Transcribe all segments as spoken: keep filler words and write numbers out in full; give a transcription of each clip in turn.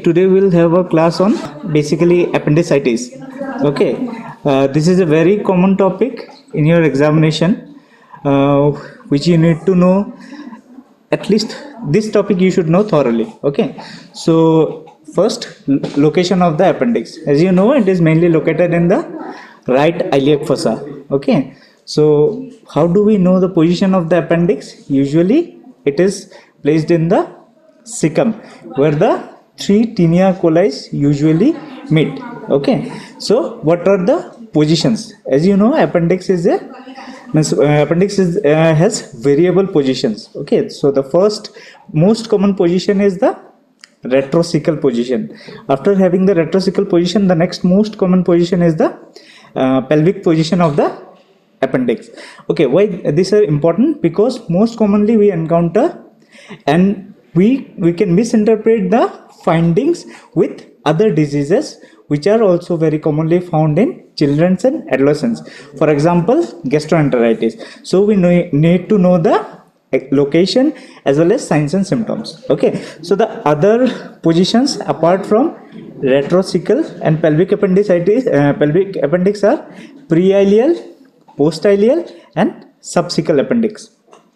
today we'll have a class on basically appendicitis. Okay, uh, this is a very common topic in your examination, uh, which you need to know. At least this topic you should know thoroughly. Okay, so first, location of the appendix. As you know, it is mainly located in the right iliac fossa. Okay, so how do we know the position of the appendix? Usually it is placed in the cecum, where the three tinea coli usually meet. Okay, so what are the positions? As you know, appendix is a means, uh, appendix is, uh, has variable positions. Okay, so the first most common position is the retrocecal position. After having the retrocecal position, the next most common position is the uh, pelvic position of the appendix. Okay, why these are important? Because most commonly we encounter and we we can misinterpret the findings with other diseases which are also very commonly found in children and adolescents. For example, gastroenteritis. So we know, need to know the location as well as signs and symptoms. Okay, so the other positions apart from retrocecal and pelvic appendicitis, uh, pelvic appendix are preilial, postileal and subcecal appendix.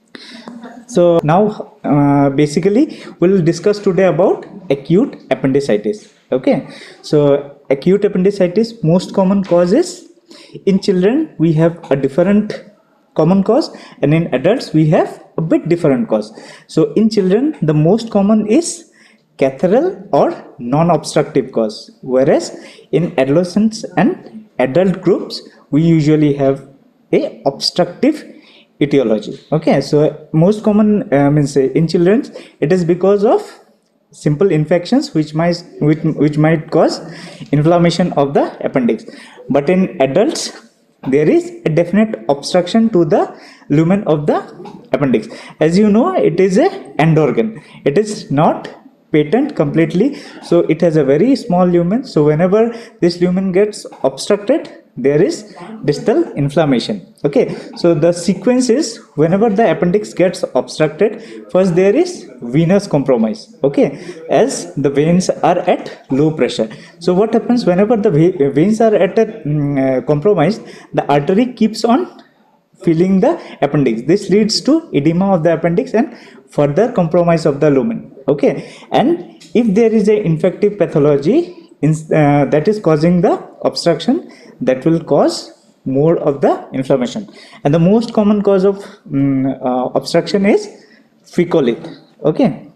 So now uh, basically we'll discuss today about acute appendicitis. Okay, so acute appendicitis, most common cause is in children we have a different common cause, and in adults we have a bit different cause. So in children the most common is catheteral or non-obstructive cause, whereas in adolescents and adult groups we usually have a obstructive etiology. Okay, so most common uh, means uh, in children it is because of simple infections which might which, which might cause inflammation of the appendix, but in adults there is a definite obstruction to the lumen of the appendix. As you know, it is a end organ, it is not patent completely, so it has a very small lumen. So whenever this lumen gets obstructed, there is distal inflammation. Okay, so the sequence is whenever the appendix gets obstructed, first there is venous compromise. Okay, as the veins are at low pressure. So what happens whenever the veins are at a um, uh, compromised, the artery keeps on filling the appendix. This leads to edema of the appendix and further compromise of the lumen. Okay, and if there is a infective pathology in, uh, that is causing the obstruction, that will cause more of the inflammation, and the most common cause of um, uh, obstruction is fecalith. Okay,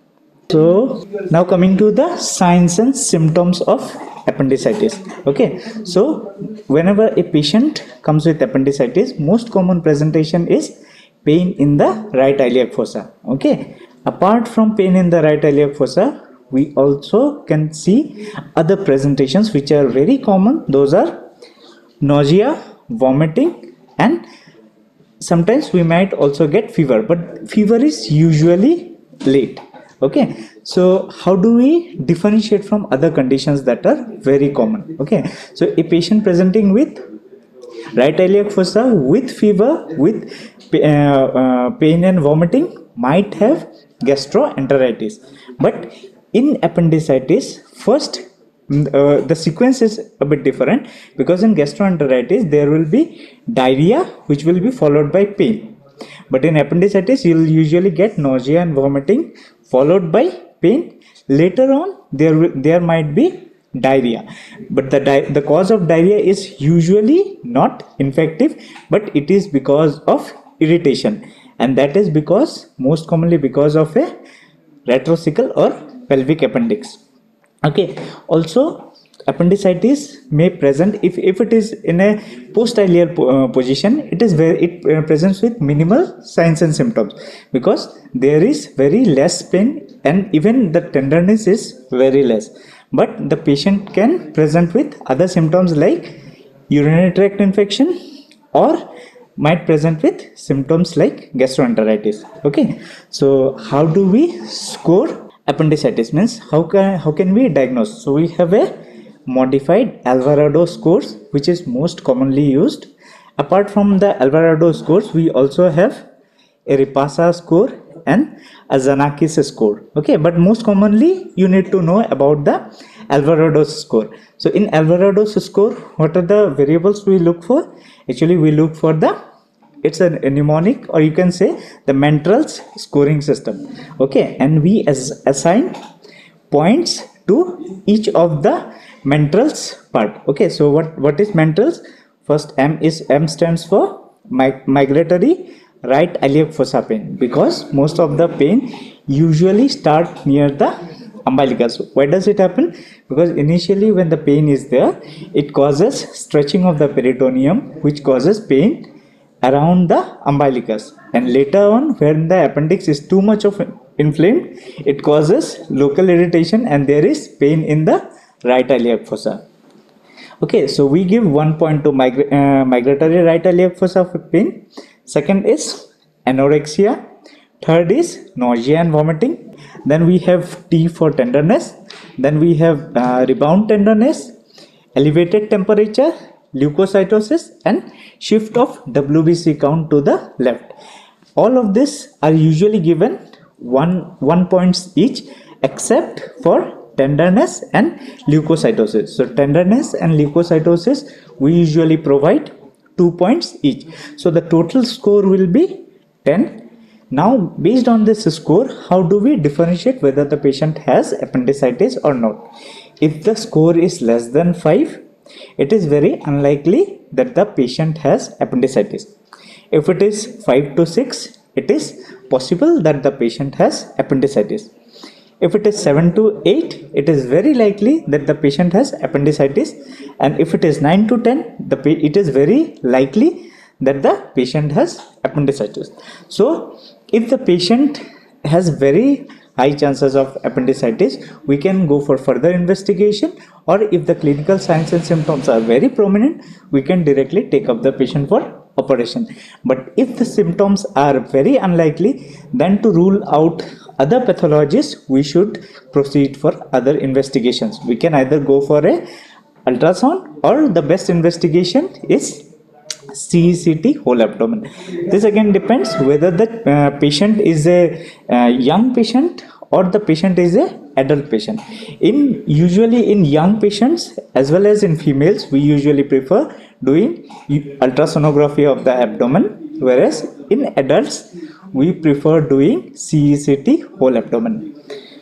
so now coming to the signs and symptoms of appendicitis. Okay, so whenever a patient comes with appendicitis, most common presentation is pain in the right iliac fossa. Okay, apart from pain in the right iliac fossa, we also can see other presentations which are very common. Those are nausea, vomiting, and sometimes we might also get fever, but fever is usually late. Okay, so how do we differentiate from other conditions that are very common? Okay, so a patient presenting with right iliac fossa with fever, with uh, uh, pain and vomiting might have gastroenteritis, but in appendicitis, first Uh, the sequence is a bit different, because in gastroenteritis there will be diarrhea which will be followed by pain, but in appendicitis you will usually get nausea and vomiting followed by pain. Later on there will, there might be diarrhea, but the di the cause of diarrhea is usually not infective, but it is because of irritation, and that is because most commonly because of a retrocecal or pelvic appendix. Okay, also appendicitis may present if, if it is in a postileal po uh, position, it is very it uh, presents with minimal signs and symptoms, because there is very less pain and even the tenderness is very less, but the patient can present with other symptoms like urinary tract infection, or might present with symptoms like gastroenteritis. Okay, so how do we score appendicitis? Means how can how can we diagnose? So we have a modified Alvarado scores which is most commonly used. Apart from the Alvarado scores, we also have a Repasa score, and Zanakis score. Okay, but most commonly you need to know about the Alvarado's score. So in Alvarado's score, what are the variables we look for? Actually, we look for the, it's a mnemonic, or you can say the Mentrel's scoring system. Okay, and we as assign points to each of the Mentrel's part. Okay, so what what is Mentrel's? First, M is M stands for mig migratory right iliac fossa pain, because most of the pain usually start near the umbilicus. Why does it happen? Because initially when the pain is there, it causes stretching of the peritoneum, which causes pain around the umbilicus, and later on when the appendix is too much of inflamed, it causes local irritation and there is pain in the right iliac fossa. Okay, so we give one point to migra uh, migratory right iliac fossa pain. Second is anorexia. Third is nausea and vomiting. Then we have T for tenderness. Then we have uh, rebound tenderness, elevated temperature, leukocytosis, and shift of W B C count to the left. All of this are usually given one one points each, except for tenderness and leukocytosis. So tenderness and leukocytosis we usually provide two points each. So the total score will be ten. Now based on this score, how do we differentiate whether the patient has appendicitis or not? If the score is less than five, it is very unlikely that the patient has appendicitis. If it is five to six, it is possible that the patient has appendicitis. If it is seven to eight, it is very likely that the patient has appendicitis, and if it is nine to ten, the it is very likely that the patient has appendicitis. So if the patient has very high chances of appendicitis, we can go for further investigation, or if the clinical signs and symptoms are very prominent, we can directly take up the patient for operation. But if the symptoms are very unlikely, then to rule out other pathologies, we should proceed for other investigations. We can either go for a ultrasound, or the best investigation is C E C T whole abdomen. This again depends whether the uh, patient is a uh, young patient or the patient is a adult patient. In usually in young patients as well as in females, we usually prefer doing ultrasonography of the abdomen, whereas in adults we prefer doing C E C T whole abdomen.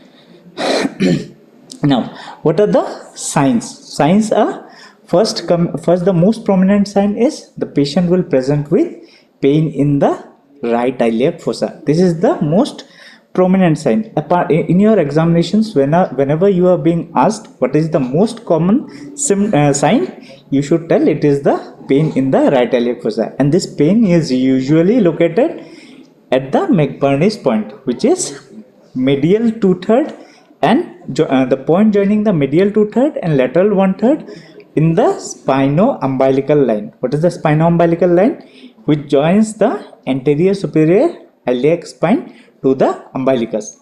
Now, what are the signs? Signs are first come first the most prominent sign is the patient will present with pain in the right iliac fossa. This is the most prominent sign. Apart in your examinations, whenever whenever you are being asked what is the most common sim, uh, sign, you should tell it is the pain in the right iliac fossa, and this pain is usually located at the McBurney's point, which is medial two-third and uh, the point joining the medial two-third and lateral one-third in the spino-umbilical line. What is the spino-umbilical line? Which joins the anterior superior iliac spine to the umbilicus.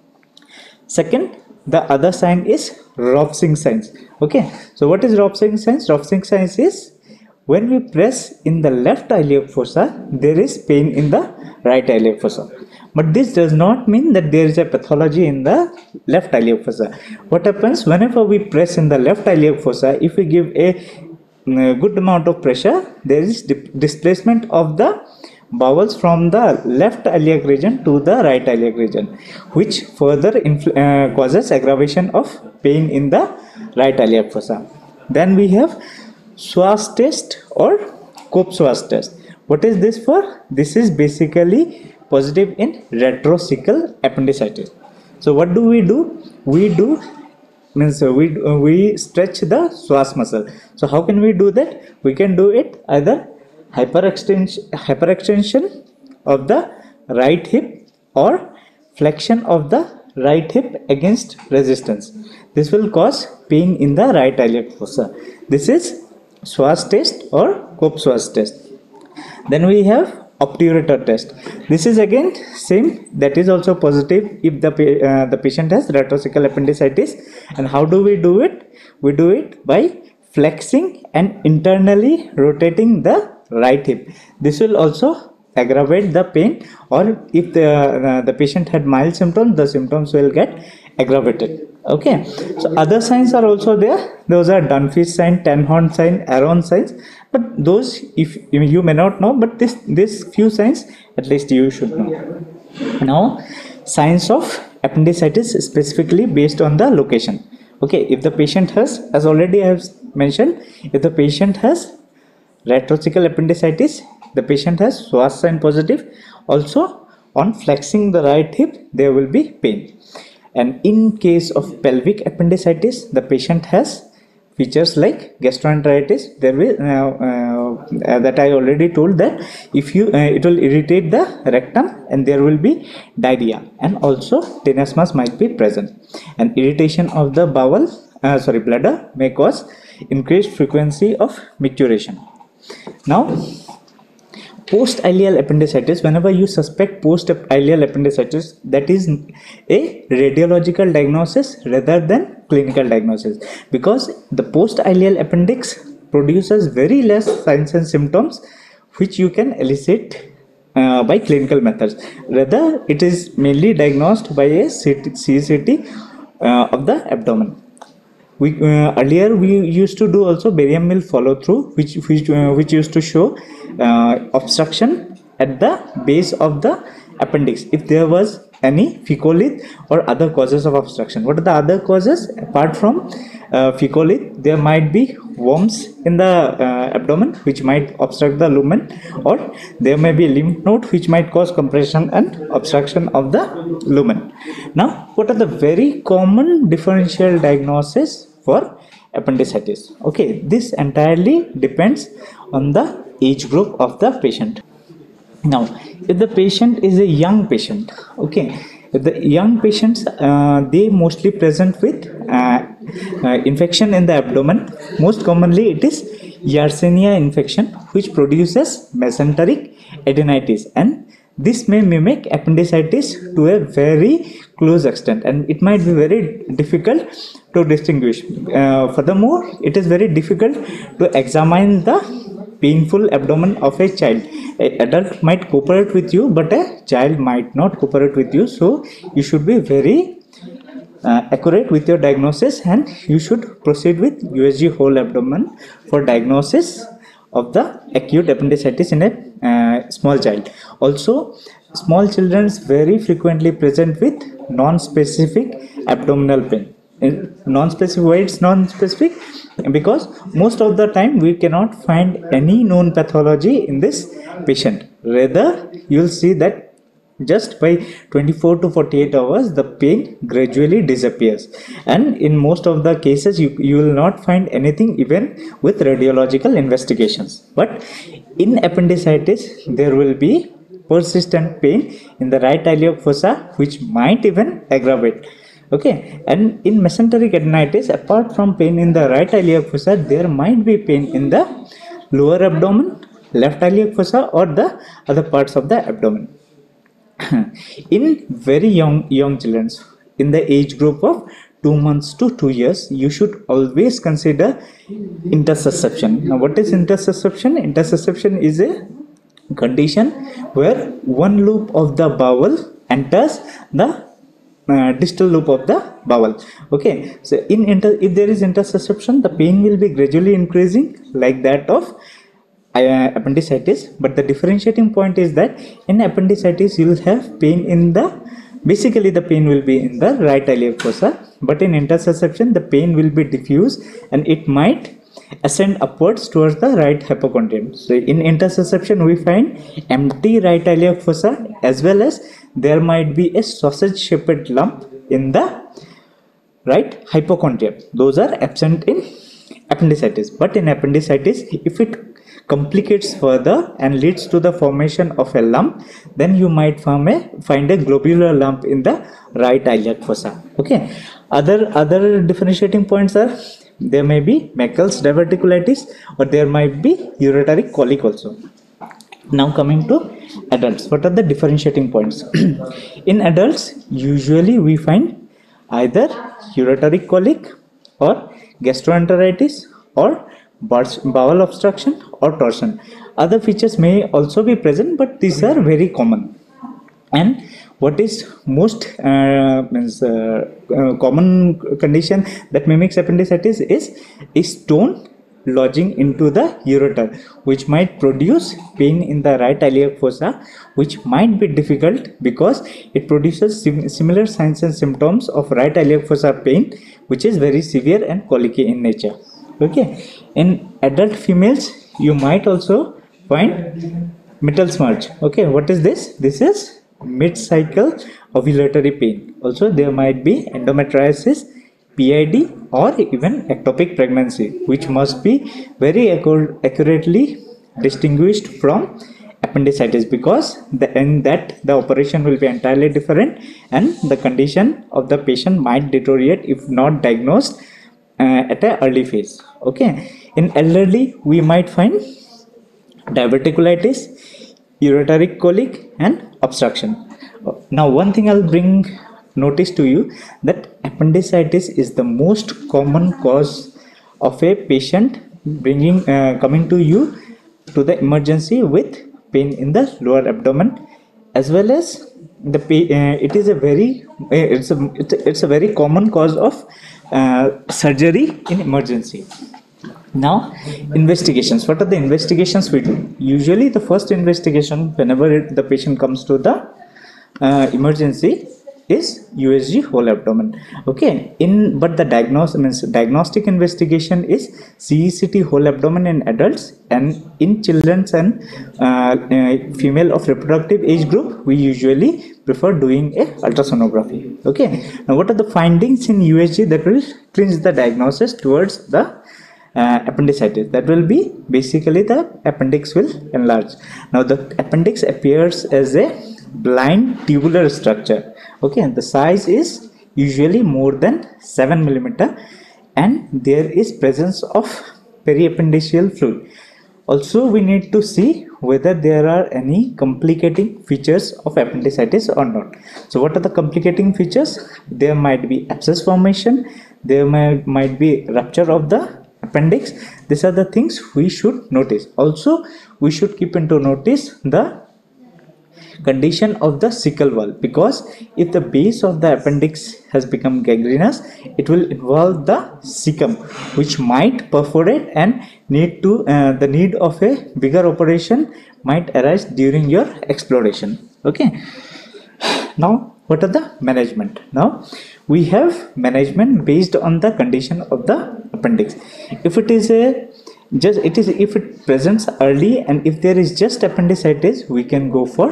Second, the other sign is Ropsing signs. Okay, so what is Ropsing signs? Ropsing signs is when we press in the left iliac fossa, there is pain in the right iliac fossa. But this does not mean that there is a pathology in the left iliac fossa. What happens whenever we press in the left iliac fossa, if we give a, a good amount of pressure, there is displacement of the bowels from the left iliac region to the right iliac region, which further uh, causes aggravation of pain in the right iliac fossa. Then we have Swas test or Cope-Swas test. What is this for? This is basically positive in retrocecal appendicitis. So what do we do? We do means we uh, we stretch the Swas muscle. So how can we do that? We can do it either hyperextension hyperextension of the right hip or flexion of the right hip against resistance. This will cause pain in the right iliac fossa. This is Swas test or Cope-Swas test. Then we have obturator test. This is again same, that is also positive if the uh, the patient has retrocecal appendicitis. And how do we do it? We do it by flexing and internally rotating the right hip. This will also aggravate the pain, or if the uh, the patient had mild symptoms, the symptoms will get aggravated. Okay, so other signs are also there. Those are Dunphy sign, ten horn sign, Aron signs, but those if you may not know, but this this few signs at least you should know. Now, signs of appendicitis specifically based on the location. Okay, if the patient has, as already I have mentioned, if the patient has retrocecal appendicitis, the patient has Schwarz sign positive. Also, on flexing the right hip, there will be pain. And in case of pelvic appendicitis, the patient has features like gastroenteritis. There will uh, uh, that I already told that if you uh, it will irritate the rectum, and there will be diarrhea, and also tenesmus might be present. And irritation of the bowel, uh, sorry, bladder may cause increased frequency of micturition. Now, post-ileal appendicitis, whenever you suspect post-ileal appendicitis, that is a radiological diagnosis rather than clinical diagnosis, because the post-ileal appendix produces very less signs and symptoms which you can elicit uh, by clinical methods. Rather, it is mainly diagnosed by a C C T uh, of the abdomen. We uh, earlier we used to do also barium mill follow through, which which uh, which used to show uh, obstruction at the base of the appendix if there was any fecalith or other causes of obstruction. What are the other causes apart from uh, fecalith? There might be worms in the uh, abdomen which might obstruct the lumen, or there may be lymph node which might cause compression and obstruction of the lumen. Now, what are the very common differential diagnosis for appendicitis? Okay, this entirely depends on the age group of the patient. Now, if the patient is a young patient, okay, if the young patients, uh, they mostly present with uh, uh, infection in the abdomen. Most commonly it is Yersinia infection, which produces mesenteric adenitis, and this may mimic appendicitis to a very close extent, and it might be very difficult to distinguish. Uh, furthermore, it is very difficult to examine the painful abdomen of a child. An adult might cooperate with you, but a child might not cooperate with you. So you should be very uh, accurate with your diagnosis, and you should proceed with U S G whole abdomen for diagnosis of the acute appendicitis in a uh, small child. Also, small children very frequently present with non-specific abdominal pain. Non-specific, why it's non-specific? Because most of the time we cannot find any known pathology in this patient. Rather, you will see that just by twenty-four to forty-eight hours the pain gradually disappears, and in most of the cases you, you will not find anything even with radiological investigations. But in appendicitis there will be persistent pain in the right iliac fossa which might even aggravate. Okay, and in mesenteric adenitis, apart from pain in the right iliac fossa, there might be pain in the lower abdomen, left iliac fossa, or the other parts of the abdomen. In very young young children, in the age group of two months to two years, you should always consider intussusception. Now, what is intussusception? Intussusception is a condition where one loop of the bowel enters the Uh, distal loop of the bowel. Okay, so in inter if there is intussusception, the pain will be gradually increasing like that of uh, appendicitis. But the differentiating point is that in appendicitis you will have pain in the, basically the pain will be in the right iliac fossa, but in intussusception the pain will be diffuse and it might ascend upwards towards the right hypochondrium. So in intussusception we find empty right iliac fossa, as well as there might be a sausage shaped lump in the right hypochondrium. Those are absent in appendicitis. But in appendicitis, if it complicates further and leads to the formation of a lump, then you might form a, find a globular lump in the right iliac fossa. Okay, other other differentiating points are there may be Meckel's diverticulitis, or there might be ureteric colic also. Now coming to adults, what are the differentiating points? In adults, usually we find either ureteric colic or gastroenteritis or bowel obstruction or torsion. Other features may also be present, but these are very common. And what is most uh, means, uh, uh, common condition that mimics appendicitis is a stone lodging into the ureter, which might produce pain in the right iliac fossa, which might be difficult because it produces sim similar signs and symptoms of right iliac fossa pain, which is very severe and colicky in nature. Okay, in adult females, you might also find Mittelsmarch. Okay, what is this? This is mid-cycle ovulatory pain. Also, there might be endometriosis, P I D, or even ectopic pregnancy, which must be very accurately distinguished from appendicitis, because the, in that the operation will be entirely different and the condition of the patient might deteriorate if not diagnosed uh, at an early phase. Okay, in elderly we might find diverticulitis, ureteric colic, and obstruction. Now, one thing I'll bring notice to you, that appendicitis is the most common cause of a patient bringing uh, coming to you to the emergency with pain in the lower abdomen, as well as the pain, uh, it is a very uh, it's a it's a very common cause of uh, surgery in emergency. Now, investigations. What are the investigations we do? Usually the first investigation whenever it, the patient comes to the uh, emergency is U S G whole abdomen. Okay, in but the diagnosis means diagnostic investigation is C E C T whole abdomen in adults, and in children and uh, uh, female of reproductive age group we usually prefer doing a ultrasonography. Okay, now what are the findings in U S G that will clinch the diagnosis towards the Uh, appendicitis? That will be basically the appendix will enlarge. Now the appendix appears as a blind tubular structure. Okay, and the size is usually more than seven millimeter, and there is presence of periappendiceal fluid. Also, we need to see whether there are any complicating features of appendicitis or not. So what are the complicating features? There might be abscess formation, there might, might be rupture of the appendix. These are the things we should notice. Also, we should keep into notice the condition of the cecal wall, because if the base of the appendix has become gangrenous, it will involve the cecum, which might perforate and need to uh, the need of a bigger operation might arise during your exploration. Okay, now what are the management? Now we have management based on the condition of the appendix. If it is a just it is if it presents early and if there is just appendicitis, we can go for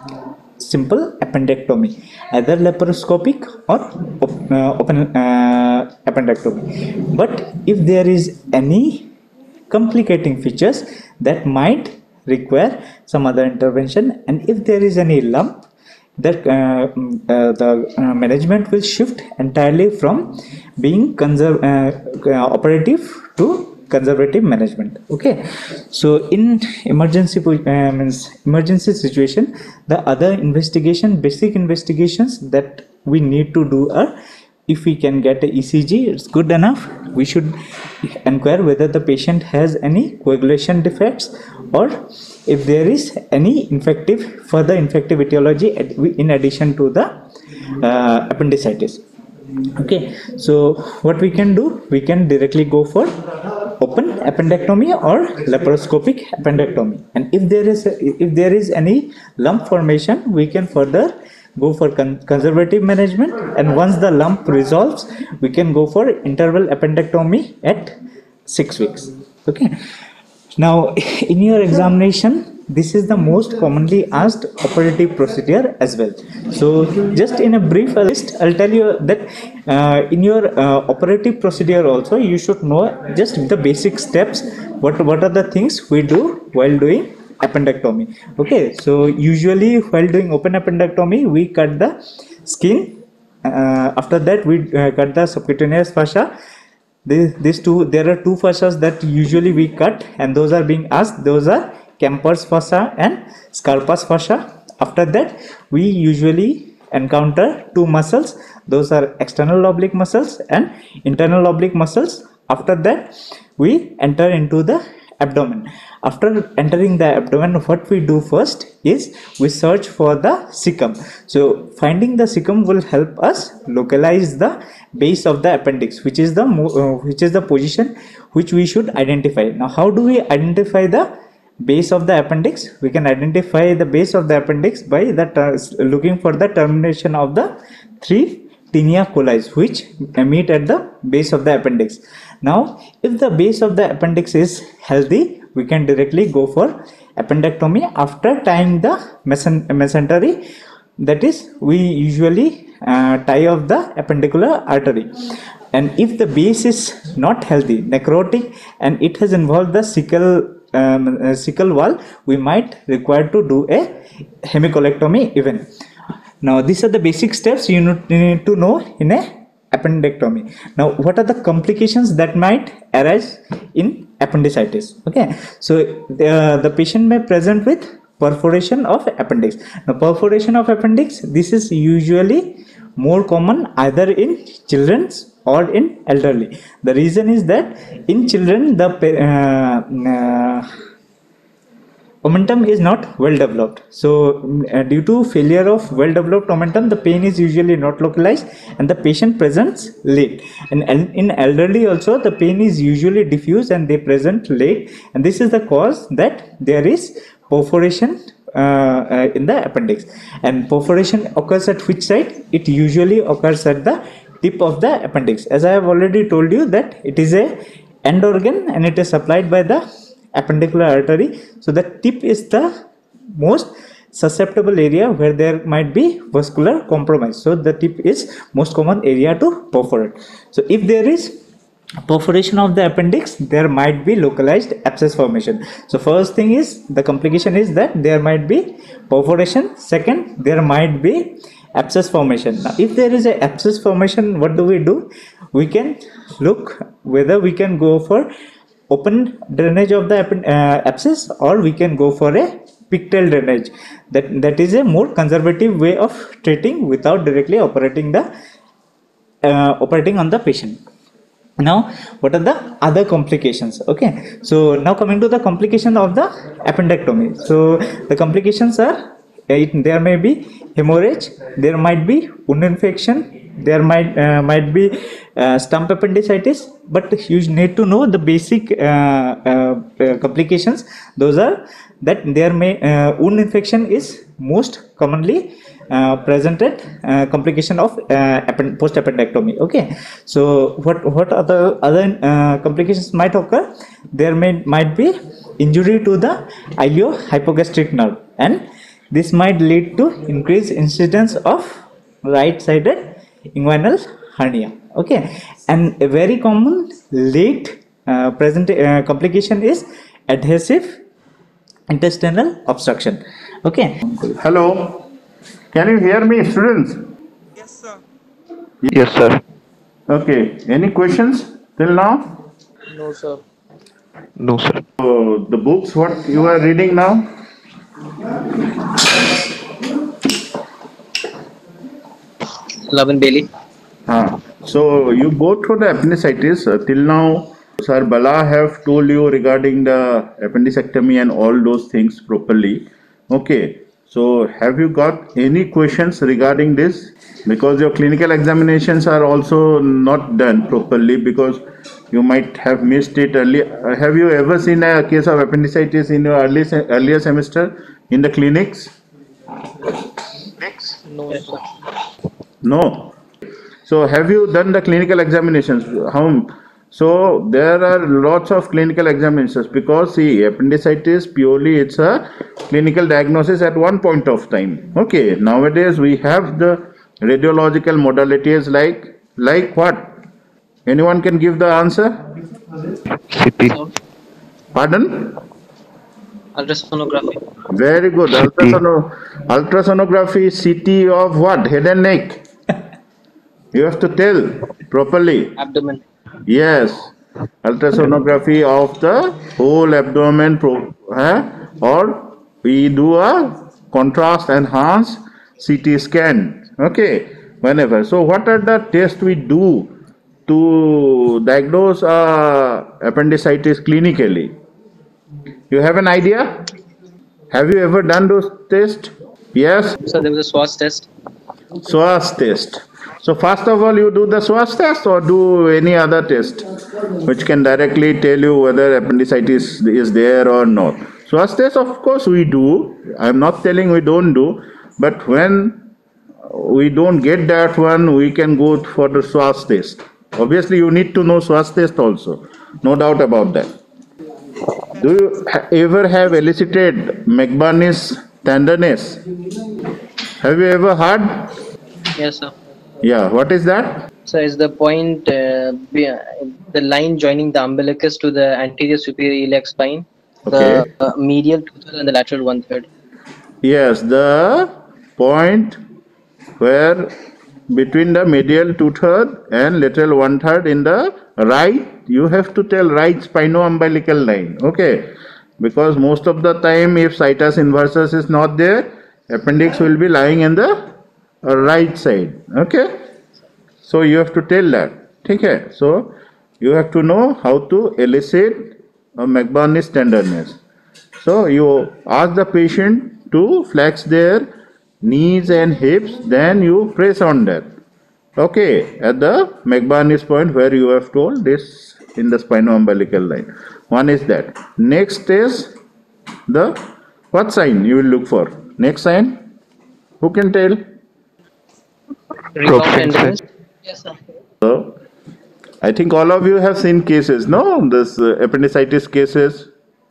simple appendectomy, either laparoscopic or uh, open uh, appendectomy. But if there is any complicating features, that might require some other intervention, and if there is any lump, that uh, uh, the uh, management will shift entirely from being conserv uh, uh, operative to conservative management. Okay, so in emergency uh, means emergency situation, the other investigation basic investigations that we need to do are, if we can get a E C G, it's good enough. We should inquire whether the patient has any coagulation defects, or if there is any infective further infective etiology in addition to the uh, appendicitis. Okay, so what we can do, we can directly go for open appendectomy or laparoscopic appendectomy, and if there is a, if there is any lump formation, we can further go for con conservative management, and once the lump resolves, we can go for interval appendectomy at six weeks. Okay, now in your examination, this is the most commonly asked operative procedure as well. So just in a brief list, I'll tell you that uh, in your uh, operative procedure also, you should know just the basic steps, what what are the things we do while doing appendectomy. Okay, so usually while doing open appendectomy, we cut the skin. Uh, after that, we uh, cut the subcutaneous fascia. These, these two, there are two fascias that usually we cut, and those are being asked. Those are Kemper's fascia and Scarpa's fascia. After that, we usually encounter two muscles. Those are external oblique muscles and internal oblique muscles. After that, we enter into the abdomen. After entering the abdomen, what we do first is we search for the cecum. So finding the cecum will help us localize the base of the appendix, which is the uh, which is the position which we should identify. Now how do we identify the base of the appendix? We can identify the base of the appendix by the looking for the termination of the three tinea coli which meet at the base of the appendix. Now if the base of the appendix is healthy, we can directly go for appendectomy after tying the mesentery, that is we usually uh, tie off the appendicular artery. And if the base is not healthy, necrotic, and it has involved the cecal um, uh, cecal wall, we might require to do a hemicolectomy even. Now these are the basic steps you need to know in a appendectomy. Now what are the complications that might arise in appendicitis? Okay, so the, the patient may present with perforation of appendix. Now perforation of appendix, this is usually more common either in children or in elderly. The reason is that in children the uh, uh, omentum is not well developed. So uh, due to failure of well developed omentum, the pain is usually not localized and the patient presents late. And in elderly also the pain is usually diffuse and they present late, and this is the cause that there is perforation uh, uh, in the appendix. And perforation occurs at which site? It usually occurs at the tip of the appendix. As I have already told you that it is a end organ and it is supplied by the appendicular artery. So the tip is the most susceptible area where there might be vascular compromise. So the tip is most common area to perforate. So if there is perforation of the appendix, there might be localized abscess formation. So first thing is the complication is that there might be perforation. Second, there might be abscess formation. Now if there is a abscess formation, what do we do? We can look whether we can go for open drainage of the uh, abscess, or we can go for a pigtail drainage. That that is a more conservative way of treating without directly operating the uh, operating on the patient. Now what are the other complications? Okay, so now coming to the complication of the appendectomy. So the complications are, it, there may be hemorrhage, there might be wound infection, there might uh, might be uh, stump appendicitis, but you need to know the basic uh, uh, uh, complications. Those are that there may uh, wound infection is most commonly uh, presented uh, complication of uh, post appendectomy. Okay, so what what other other uh, complications might occur? There may might be injury to the iliohypogastric nerve, and this might lead to increased incidence of right-sided inguinal hernia. Okay, and a very common late uh, present uh, complication is adhesive intestinal obstruction. Okay. Hello, can you hear me, students? Yes, sir. Yes, sir. Okay, any questions till now? No, sir. No, sir. So the books what you are reading now? Lavan Bailey. Ah, so you go through the appendicitis uh, till now. Sir Bala have told you regarding the appendicectomy and all those things properly. Okay, so have you got any questions regarding this? Because your clinical examinations are also not done properly, because you might have missed it early. Uh, have you ever seen a case of appendicitis in your early se earlier semester in the clinics? No, sir. No. So have you done the clinical examinations? How? So there are lots of clinical examinations, because see, appendicitis purely it's a clinical diagnosis at one point of time. Okay, nowadays we have the radiological modalities like like what? Anyone can give the answer? C T. Pardon? Ultrasonography. Very good. C T. Ultrasono ultrasonography, C T of what? Head and neck. You have to tell properly. Abdomen. Yes, ultrasonography of the whole abdomen, pro, eh? Or we do a contrast enhanced C T scan. Okay, whenever. So what are the tests we do to diagnose uh, appendicitis clinically? You have an idea? Have you ever done those tests? Yes? So there was a SWOT test. SWAS test. So first of all, you do the SWAS test or do any other test which can directly tell you whether appendicitis is there or not. SWAS test, of course, we do. I'm not telling we don't do, but when we don't get that one, we can go for the SWAS test. Obviously, you need to know SWAS test also. No doubt about that. Do you ha- ever have elicited McBurney's tenderness? Have you ever heard? Yes, sir. Yeah, what is that? So is the point uh, be- the line joining the umbilicus to the anterior superior iliac spine, Okay. the uh, medial two-third and the lateral one-third. Yes, the point where between the medial two-third and lateral one-third in the right, you have to tell right spino-umbilical line. Okay, because most of the time if situs inversus is not there, appendix will be lying in the right side. Okay, so you have to tell that. Okay, so you have to know how to elicit a McBurney's tenderness. So you ask the patient to flex their knees and hips, then you press on that. Okay, at the McBurney's point where you have told this in the spino-umbilical line. One is that. Next is the what sign you will look for? Next sign? Who can tell? Rebound Robson tenderness. sign. Yes, sir. So, I think all of you have seen cases, no? This uh, appendicitis cases.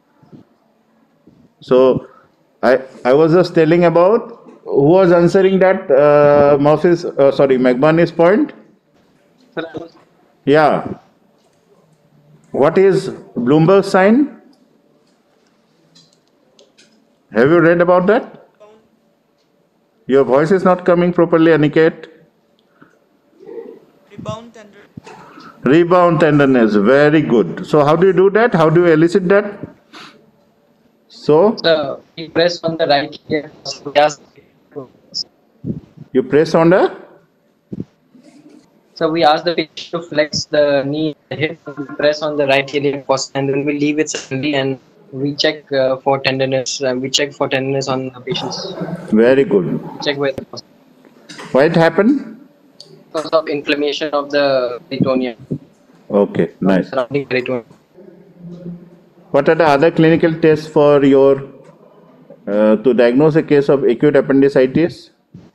So, I I was just telling about who was answering that uh, Murphy's, uh, sorry, McBurney's point. Sir, I was- Yeah. What is Bloomberg sign? Have you read about that? Your voice is not coming properly, Aniket. Rebound tender. Rebound tenderness, very good. So how do you do that? How do you elicit that? So So we press on the right here. Yes. you press on the, So we ask the patient to flex the knee and hip, we press on the right iliac fossa, and then we leave it suddenly and we check uh, for tenderness. Uh, we check for tenderness on the patients. very good. Check where the fossa. Why it happened? Because of inflammation of the peritoneum, Okay, nice. surrounding peritoneum. What are the other clinical tests for your uh, to diagnose a case of acute appendicitis?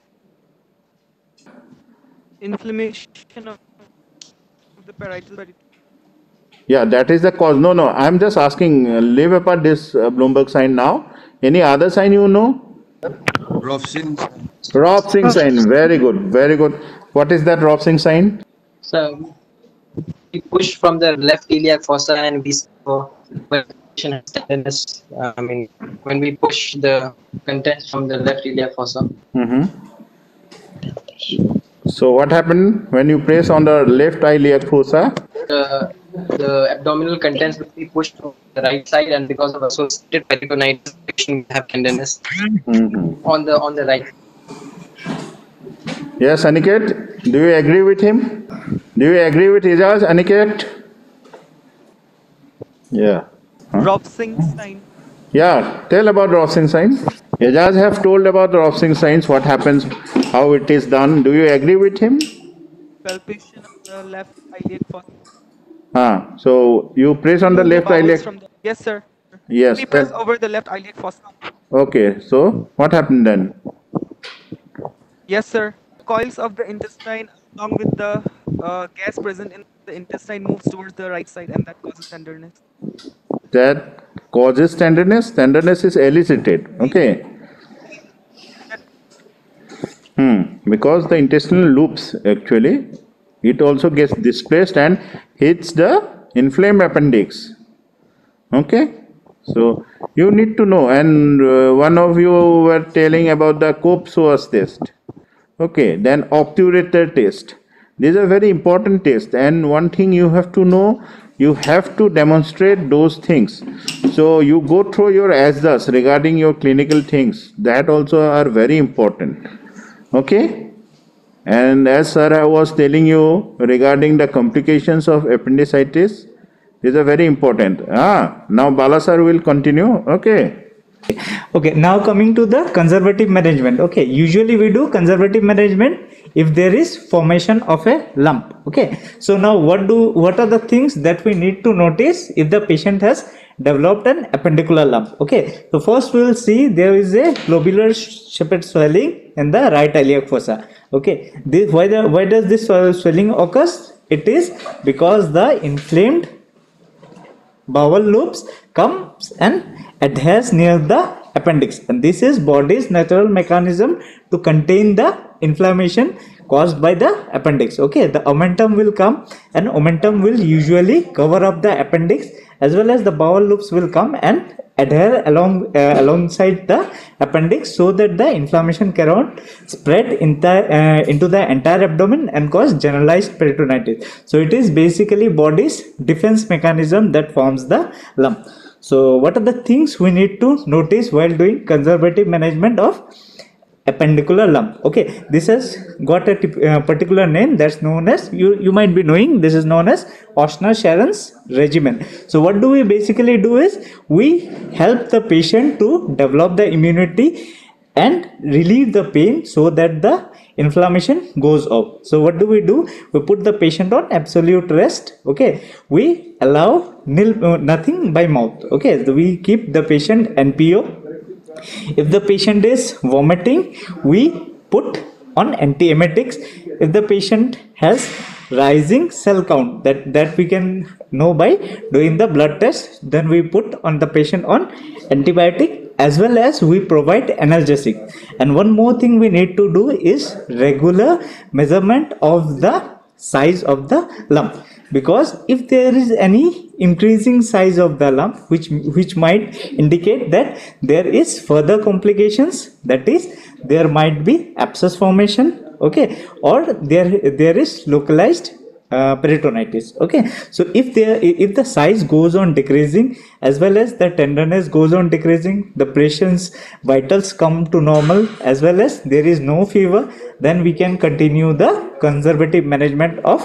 Inflammation of the parietal peritoneum. Yeah, that is the cause. No, no, I'm just asking, uh, leave apart this uh, Bloomberg sign now. Any other sign you know? Robson. Robson sign, very good, very good. What is that Robson sign? So we push from the left iliac fossa and we see for when the patient has tenderness. Uh, I mean, when we push the contents from the left iliac fossa. Mm-hmm. So what happened when you press on the left iliac fossa? The, the abdominal contents will be pushed to the right side, and because of associated peritonitis, the patient will have tenderness Mm-hmm. on the on the right. Yes, Aniket, do you agree with him? Do you agree with Ijaz, Aniket? Yeah. Huh? Robson sign. Yeah, tell about Robson sign. Ijaz have told about the Robson signs, what happens, how it is done. Do you agree with him? Palpation of the left iliac fossa. Ah, so you press on the Move left bowels iliac. from the- Yes, sir. Yes. We press tell- over the left iliac fossa. Okay, so what happened then? Yes, sir. Coils of the intestine, along with the uh, gas present in the intestine, moves towards the right side, and that causes tenderness. That causes tenderness. Tenderness is elicited. Okay. Hmm. Because the intestinal loops actually, it also gets displaced and hits the inflamed appendix. Okay. So you need to know. And uh, one of you were telling about the Cope-Soas test. Okay. Then obturator test. These are very important tests. And one thing you have to know, you have to demonstrate those things. So you go through your A S D A S regarding your clinical things. That also are very important. Okay. And as sir, I was telling you regarding the complications of appendicitis, these are very important. Ah, now Bala sir will continue. Okay. Okay, now coming to the conservative management. Okay, usually we do conservative management if there is formation of a lump. Okay, so now what do what are the things that we need to notice if the patient has developed an appendicular lump? Okay, so first we will see there is a globular shaped swelling in the right iliac fossa. Okay, this why the why does this swelling occurs? It is because the inflamed bowel loops comes and adheres near the appendix, and this is body's natural mechanism to contain the inflammation caused by the appendix. Okay, the omentum will come and omentum will usually cover up the appendix, as well as the bowel loops will come and adhere along uh, alongside the appendix, so that the inflammation cannot spread in the, uh, into the entire abdomen and cause generalized peritonitis. So it is basically body's defense mechanism that forms the lump. So what are the things we need to notice while doing conservative management of appendicular lump? Okay, this has got a uh, particular name that's known as, you you might be knowing, this is known as Ochsner-Sharon's regimen. So what do we basically do is we help the patient to develop the immunity and relieve the pain so that the inflammation goes off. So what do we do? We put the patient on absolute rest. Okay, we allow nil uh, nothing by mouth. Okay, so we keep the patient N P O. If the patient is vomiting, we put on antiemetics. If the patient has rising cell count, that that we can know by doing the blood test, then we put on the patient on antibiotic, as well as we provide analgesic. And one more thing we need to do is regular measurement of the size of the lump, because if there is any increasing size of the lump, which which might indicate that there is further complications, that is there might be abscess formation, okay, or there there is localized uh, peritonitis. Okay, so if there if the size goes on decreasing, as well as the tenderness goes on decreasing, the patient's vitals come to normal, as well as there is no fever, then we can continue the conservative management of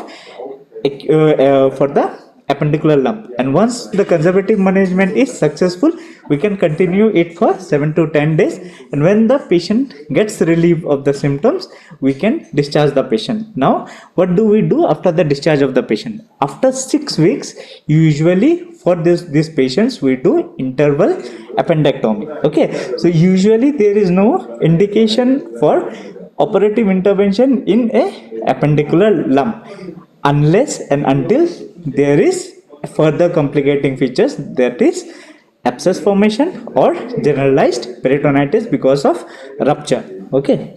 uh, uh, for the appendicular lump. And once the conservative management is successful, we can continue it for seven to ten days, and when the patient gets relief of the symptoms, we can discharge the patient. Now what do we do after the discharge of the patient? After six weeks, usually for this these patients we do interval appendectomy. Okay, so usually there is no indication for operative intervention in a appendicular lump unless and until there is further complicating features, that is abscess formation or generalized peritonitis because of rupture. Okay,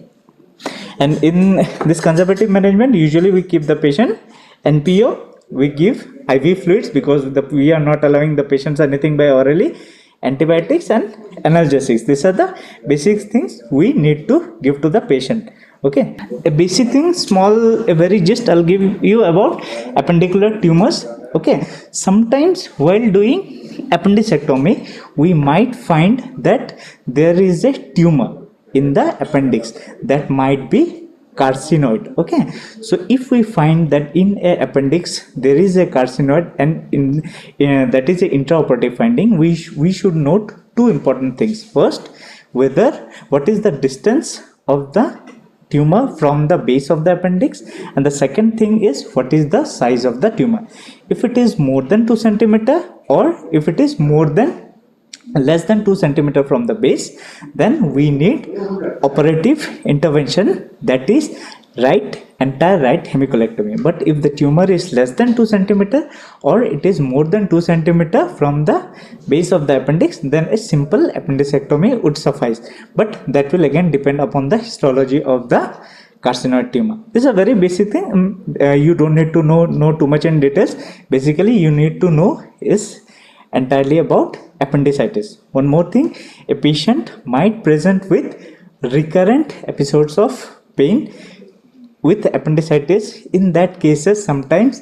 and in this conservative management, usually we keep the patient N P O, we give I V fluids because the, we are not allowing the patients anything by orally, antibiotics and analgesics. These are the basic things we need to give to the patient. Okay, a basic thing, small, a very gist I'll give you about appendicular tumors. Okay, sometimes while doing appendicectomy, we might find that there is a tumor in the appendix that might be carcinoid. Okay, so if we find that in a appendix there is a carcinoid, and in uh, that is a intraoperative finding, we sh we should note two important things. First, whether what is the distance of the tumor from the base of the appendix, and the second thing is what is the size of the tumor. If it is more than two centimeter, or if it is more than less than two centimeter from the base, then we need operative intervention, that is right entire right hemicolectomy. But if the tumor is less than two centimeter or it is more than two centimeter from the base of the appendix, then a simple appendicectomy would suffice, but that will again depend upon the histology of the carcinoid tumor. This is a very basic thing. Um, uh, you don't need to know know too much in details. Basically you need to know is entirely about appendicitis. One more thing, a patient might present with recurrent episodes of pain with appendicitis. In that cases, sometimes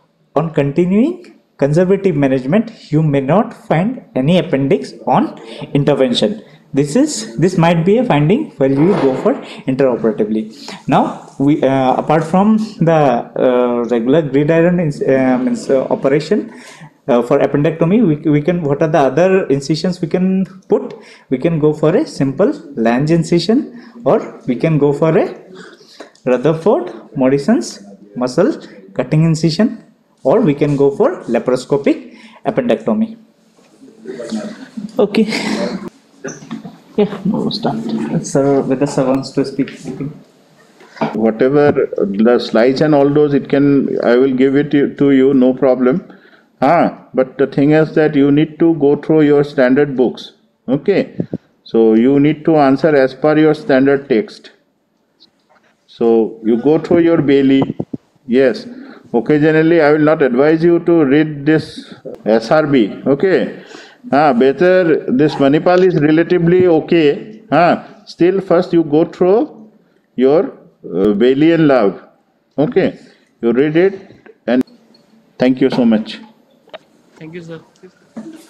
on continuing conservative management, you may not find any appendix on intervention. this is this might be a finding where we go for interoperatively. Now we uh, apart from the uh, regular gridiron is, uh, means, uh, operation uh, for appendectomy, we, we can, what are the other incisions we can put? We can go for a simple Lange incision, or we can go for a Rutherford Morrison's muscle cutting incision, or we can go for laparoscopic appendectomy. Okay. Yeah, no start. Sir, whether sir wants to speak. Whatever the slides and all those, it can, I will give it to to you, no problem. Ah, but the thing is that you need to go through your standard books. Okay. So you need to answer as per your standard text. So you go through your Bailey. Yes. Occasionally, I will not advise you to read this S R B. Okay. Ah, better, this Manipal is relatively okay. Ah, still first you go through your uh, Bailey and Love. Okay. You read it, and thank you so much. Thank you, sir.